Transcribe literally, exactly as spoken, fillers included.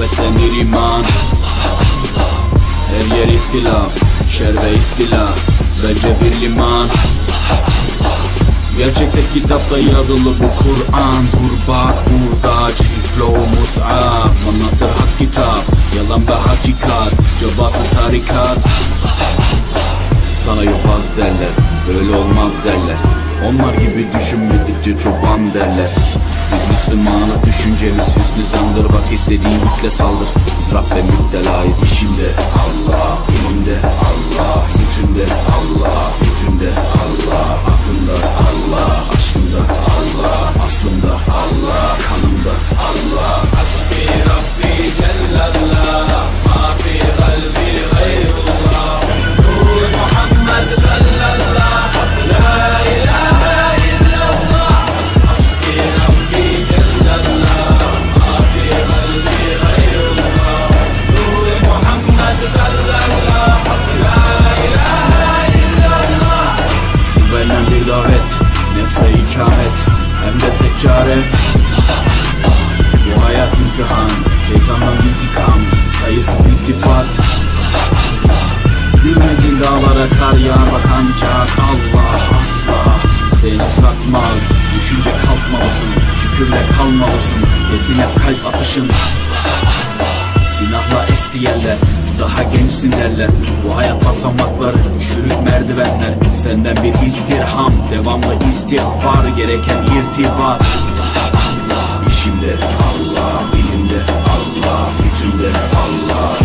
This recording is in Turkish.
beslenir iman. Her yer ihtilaf, şer ve istila, bence bir liman. Gerçekte kitapta yazılı bu Kur'an. Dur bak burada çiflo mus'ab, anlatır hak kitap, yalan ve hakikat, cevası tarikat. Sana yobaz derler, böyle olmaz derler. Onlar gibi düşünmedikçe çoban derler. Biz Müslümanız, düşüncemiz hüsnü zandır. Bak istediğin yükle saldır. Biz Rabbe müptelayız, işimde Allah, dilimde Allah, sütümde Allah, fikrimde Allah, aklımda Allah, aşkımda Allah, aslımda Allah, kanımda Allah. Hasbi Rabbi jallAllah, ma fi kalbi gayrullah. Nur Muhammed sallallahu, la ilahe illallah. Hasbi Rabbi jallAllah, ma fi kalbi gayrullah. Nur Muhammed sallallahu, la ilahe illallah. Bu benden bir davet, nefse ikamet, hem de tek çare. Bu hayat imtihan, şeytandan intikam, sayısız iltifat. Gülmediğin dağlara kar yağar bak ancak Allah asla seni satmaz. Düşünce kalkmalısın, şükürle kalmalısın, yesin hep kalp atışın. Günahla esti yerler, daha gençsin derler. Bu hayat basamakları, çürük merdivenler. Senden bir istirham, devamlı istiğfar, gereken irtibat. İşimde Allah, dilimde Allah, sütümde Allah,